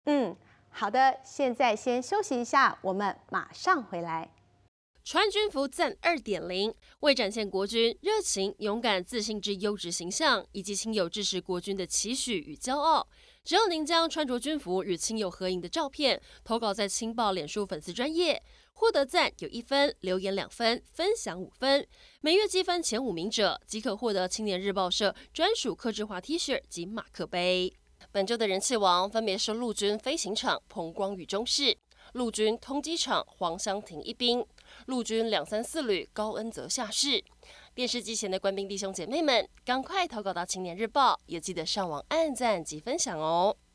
好的，现在先休息一下，我们马上回来。 穿军服赞2.0，为展现国军热情、勇敢、自信之优质形象，以及亲友支持国军的期许与骄傲，只要您将穿着军服与亲友合影的照片投稿在青报脸书粉丝专页，获得赞有1分，留言2分，分享5分，每月积分前5名者即可获得青年日报社专属客制化 T 恤及马克杯。本周的人气王分别是陆军飞行场彭光宇中士、陆军通机场黄湘婷一兵、陆军234旅高恩泽下士。电视机前的官兵弟兄姐妹们，赶快投稿到青年日报，也记得上网按赞及分享哦。